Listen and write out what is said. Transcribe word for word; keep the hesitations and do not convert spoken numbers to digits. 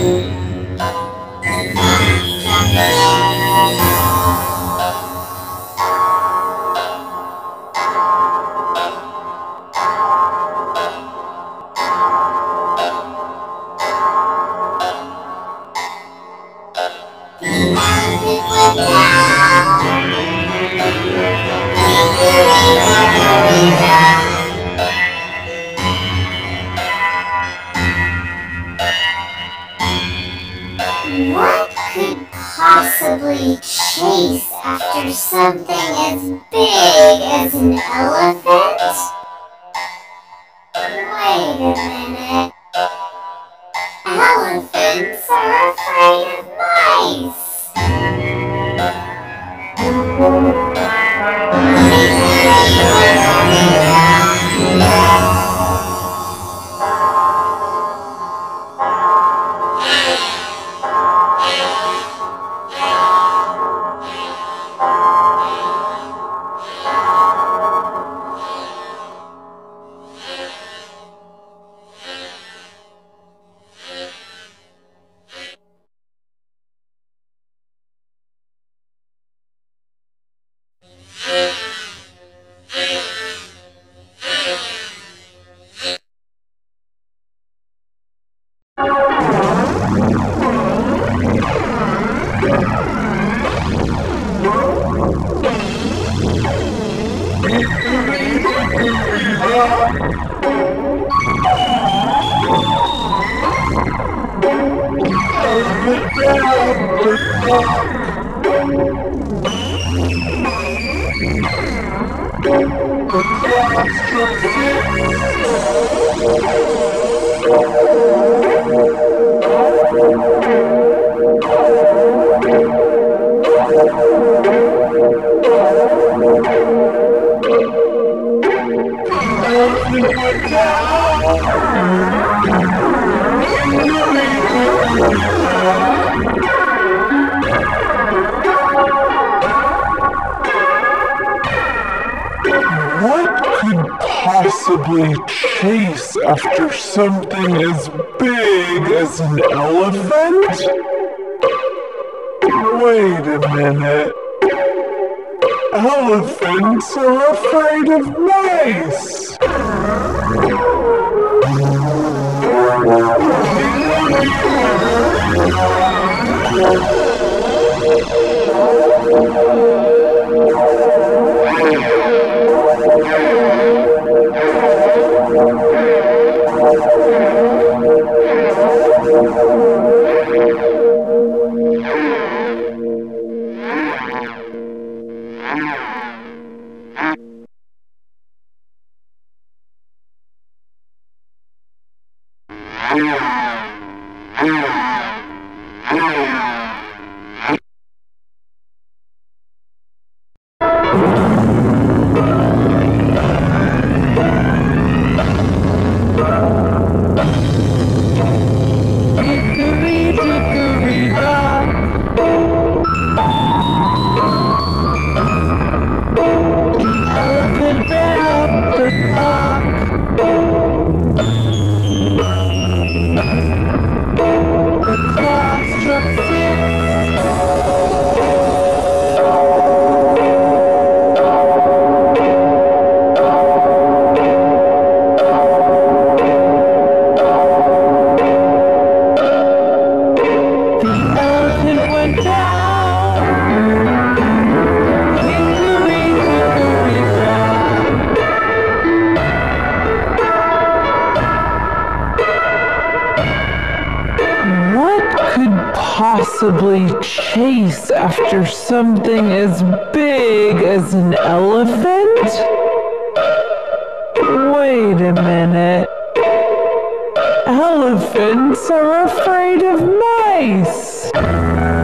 What could possibly chase after something as big as an elephant? Wait a minute. Elephants are afraid of mice. Possibly chase after something as big as an elephant? Wait a minute. Elephants are afraid of mice. Hickory dickory dock. The elephant ran up the clock. The clock struck six. Possibly chase after something as big as an elephant? Wait a minute. Elephants are afraid of mice.